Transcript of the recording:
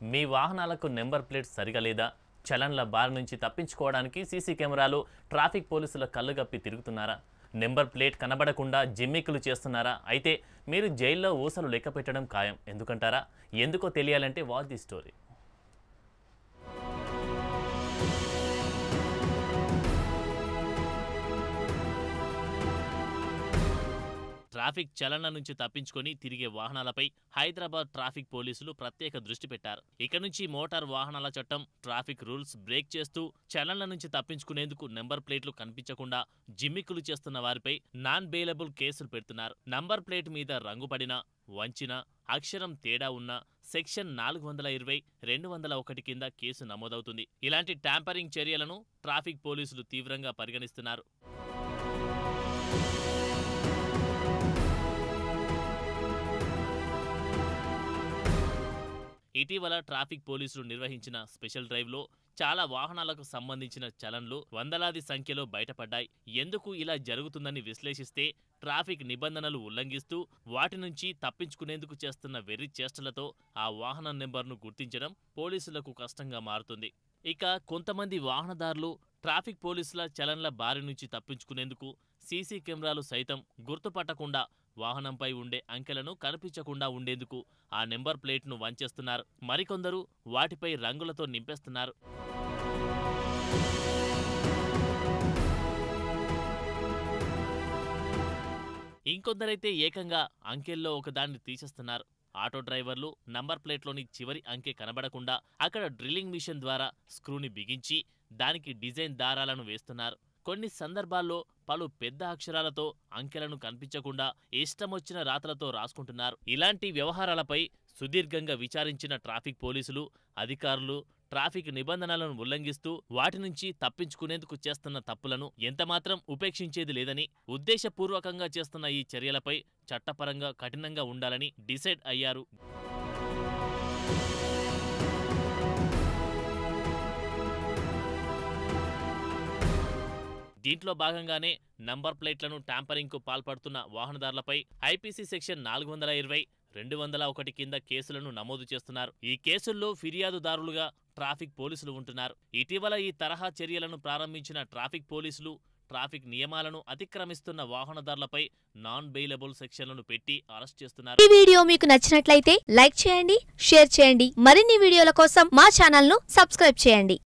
మీ వాహనాలకు number plate సరిగా లేదా? చలన్ల బారి నుంచి తప్పించుకోవడానికి సీసీ కెమెరాలు ట్రాఫిక్ పోలీసుల కళ్ళుగప్పి తిరుగుతున్నారా? నెంబర్ ప్లేట్ కనబడకుండా జిమ్మిక్కులు చేస్తున్నారా? అయితే మీరు జైల్లో ఊసలు లెక్క పెట్టడం ఖాయం. ఎందుకంటారా? ఎందుకో తెలియాలంటే వాచ్ ది స్టోరీ. ట్రాఫిక్ చలన నుంచి తప్పించుకొని తిరిగే వాహనాలపై హైదరాబాద్ ట్రాఫిక్ పోలీసులు ప్రత్యేక దృష్టి పెట్టారు. ఇక నుంచి మోటార్ వాహనాల చట్టం, ట్రాఫిక్ రూల్స్ బ్రేక్ చేస్తూ చలన నుంచి తప్పించుకునేందుకు నెంబర్ ప్లేట్లు కనిపించకుండా జిమ్మిక్కులు చేస్తున్న వారిపై నాన్ బెయిలబుల్ కేసులు పెడుతున్నారు. నంబర్ ప్లేట్ మీద రంగు పడిన, వంచిన, అక్షరం తేడా ఉన్న సెక్షన్ 420, 201 కింద కేసు నమోదవుతుంది. ఇలాంటి ట్యాంపరింగ్ చర్యలను ట్రాఫిక్ పోలీసులు తీవ్రంగా పరిగణిస్తున్నారు. ఇటీవల ట్రాఫిక్ పోలీసులు నిర్వహించిన స్పెషల్ డ్రైవ్లో చాలా వాహనాలకు సంబంధించిన చలన్లు వందలాది సంఖ్యలో బయటపడ్డాయి. ఎందుకు ఇలా జరుగుతుందని విశ్లేషిస్తే ట్రాఫిక్ నిబంధనలు ఉల్లంఘిస్తూ వాటి నుంచి తప్పించుకునేందుకు చేస్తున్న వెర్రి చేష్టలతో ఆ వాహనం నెంబర్ను గుర్తించడం పోలీసులకు కష్టంగా మారుతుంది. ఇక కొంతమంది వాహనదారులు ట్రాఫిక్ పోలీసుల చలన్ల బారి నుంచి తప్పించుకునేందుకు సీసీ కెమెరాలు సైతం గుర్తుపట్టకుండా వాహనంపై ఉండే అంకెలను కనిపించకుండా ఉండేందుకు ఆ నెంబర్ ప్లేట్ను వంచేస్తున్నారు. మరికొందరు వాటిపై రంగులతో నింపేస్తున్నారు. ఇంకొందరైతే ఏకంగా అంకెల్లో ఒకదాన్ని తీసేస్తున్నారు. ఆటో డ్రైవర్లు నంబర్ ప్లేట్లోని చివరి అంకె కనబడకుండా అక్కడ డ్రిల్లింగ్ మిషన్ ద్వారా స్క్రూని బిగించి దానికి డిజైన్ దారాలను వేస్తున్నారు. కొన్ని సందర్భాల్లో పలు పెద్ద అక్షరాలతో అంకెలను కనిపించకుండా ఇష్టమొచ్చిన రాతలతో రాసుకుంటున్నారు. ఇలాంటి వ్యవహారాలపై సుదీర్ఘంగా విచారించిన ట్రాఫిక్ పోలీసులు అధికారులు ట్రాఫిక్ నిబంధనలను ఉల్లంఘిస్తూ వాటి నుంచి తప్పించుకునేందుకు చేస్తున్న తప్పులను ఎంతమాత్రం ఉపేక్షించేది లేదని, ఉద్దేశపూర్వకంగా చేస్తున్న ఈ చర్యలపై చట్టపరంగా కఠినంగా ఉండాలని డిసైడ్ అయ్యారు. దీంట్లో భాగంగానే నంబర్ ప్లేట్లను ట్యాంపరింగ్కు పాల్పడుతున్న వాహనదారులపై ఐపీసీ సెక్షన్ 420, 201 కింద కేసులను నమోదు చేస్తున్నారు. ఈ కేసుల్లో ఫిర్యాదుదారులుగా ట్రాఫిక్ పోలీసులు ఉంటున్నారు. ఇటీవల ఈ తరహా చర్యలను ప్రారంభించిన ట్రాఫిక్ పోలీసులు ట్రాఫిక్ నియమాలను అతిక్రమిస్తున్న వాహనదారులపై నాన్ బెయిలబుల్ సెక్షన్లను పెట్టి అరెస్ట్ చేస్తున్నారు. ఈ వీడియో మీకు నచ్చినట్లయితే లైక్ చేయండి, షేర్ చేయండి. మరిన్ని వీడియోల కోసం మా ఛానల్ ను సబ్స్క్రైబ్ చేయండి.